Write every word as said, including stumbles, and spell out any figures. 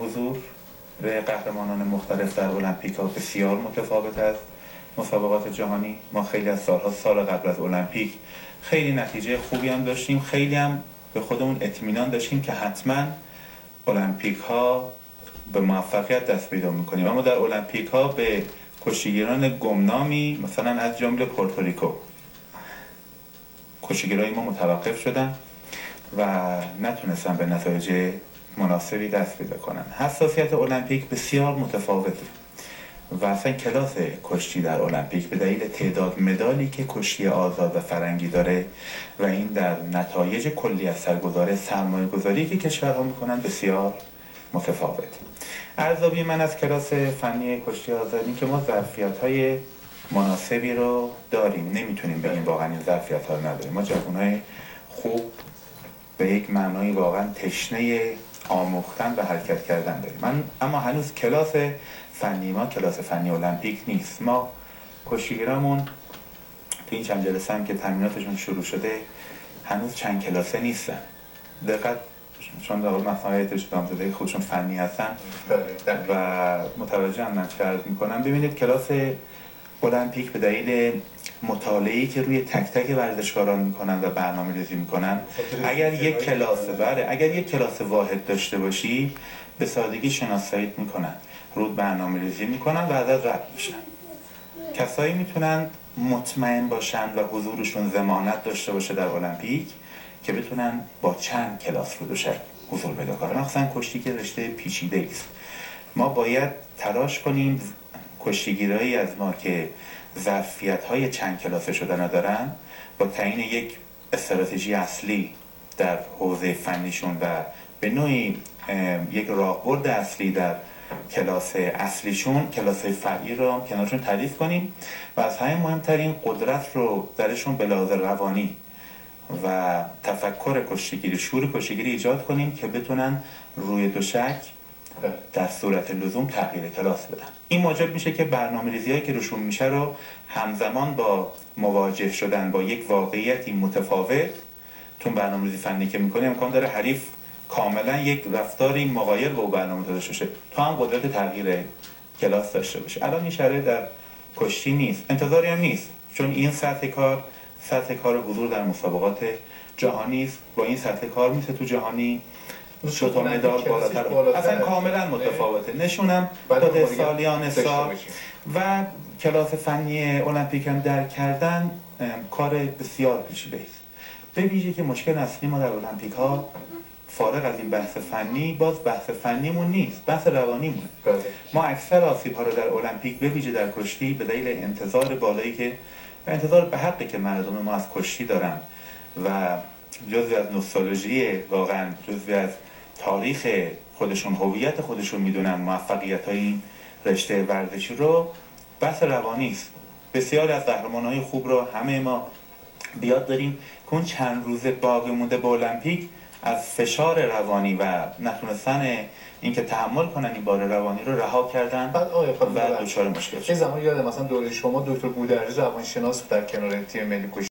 حضور قهرمانان مختلف در المپیک ها بسیار متفاوت است. مسابقات جهانی ما خیلی از سالها سال قبل از المپیک خیلی نتیجه خوبی هم داشتیم، خیلی هم به خودمون اطمینان داشتیم که حتما المپیک ها به موفقیت دست پیدا میکنیم. اما در المپیک ها به کشتیگیران گمنامی مثلا از جمله پورتوریکو کشتیگیرای ما متوقف شدن و نتونستن به نتایج مناسبی دست پیدا کنن. حساسیت المپیک بسیار متفاوته و اصلا کلاس کشتی در المپیک به دلیل تعداد مدالی که کشتی آزاد و فرنگی داره و این در نتایج کلی از سرگذار سرمایه گذاری که کشورها میکنن بسیار متفاوت. ارزیابی من از کلاس فنی کشتی آزادی که ما ظرفیت‌های مناسبی رو داریم، نمیتونیم بگیم واقعا این ظرفیت‌ها رو نداریم. ما جوانای خوب به یک معنای واقعا تشنه آموختن و حرکت کردن داریم. من اما هنوز کلاس فنی ما کلاس فنی المپیک نیست. ما کشتیگیرامون تو این چند جلسه هم که تمریناتشون شروع شده هنوز چند کلاسه نیستن. دقت چون در واقع مسائل اشتباه خودشون فنی هستن و متوجه هم من چه عرض میکنم. ببینید کلاس المپیک به دلیل مطالعه‌ای که روی تک تک ورزشکاران میکنن و برنامه‌ریزی میکنن، اگر یک کلاس بله اگر یک کلاس واحد داشته باشی به سادگی شناساییت میکنن، رود برنامه‌ریزی میکنن و ازت رد میشن. کسایی میتونن مطمئن باشن و حضورشون ضمانت داشته باشه در المپیک که بتونن با چند کلاس رو دوشک حضور پیدا کنن. مثلا کشتی که رشته پیچیده است، ما باید تلاش کنیم کشتیگیرایی از ما که ظرفیت‌های چند کلاسه شدن دارن با تعیین یک استراتژی اصلی در حوزه فنیشون و به نوعی یک راهبرد اصلی در کلاس اصلیشون، کلاس فرعی رو کنارشون تعریف کنیم و از همه مهمترین قدرت رو درشون به لحاظ روانی و تفکر کشتیگیری، شور کشتیگیری ایجاد کنیم که بتونن روی دوشک در صورت لزوم تغییر کلاس بدن. این موجب میشه که برنامه‌ریزی‌هایی که روشون میشه رو همزمان با مواجه شدن با یک واقعیتی متفاوت تو برنامه‌ریزی فنی که می‌کنی امکان داره حریف کاملا یک رفتاری مغایر با برنامه داشته باشه، تو هم قدرت تغییر کلاس داشته باشه. الان این شرایط در کشتی نیست، انتظاری هم نیست، چون این سطح کار سطح کار حضور در مسابقات جهانی است. با این سطح کار میشه تو جهانی شد تا مدال بالاتر اصلا کاملا متفاوته. نشونم داده سالیان سال و کلاس فنی المپیک هم درک کردن کار بسیار پیچیده است. به ویژه که مشکل اصلی ما در المپیک ها فارغ از این بحث فنی باز بحث فنیمون نیست، بحث روانیمون. ما اکثر آسیب ها رو در المپیک به ویژه در کشتی به دلیل انتظار بالایی که و انتظار به حقی که مردم ما از کشتی دارن و جزوی از نوستالژی واقعا جزوی از تاریخ خودشون، هویت خودشون میدونن موفقیت های این رشته ورزشی رو، بحث روانی است. بسیاری از قهرمان‌های خوب رو همه ما بیاد داریم که اون چند روز باقی مونده به المپیک از فشار روانی و نتونستن اینکه تحمل کنن این بار روانی رو رها کردن و دچار مشکل شدن. یه زمان یادم مثلا دوره شما دکتر بودرجی روانشناس در کنار تیم ملی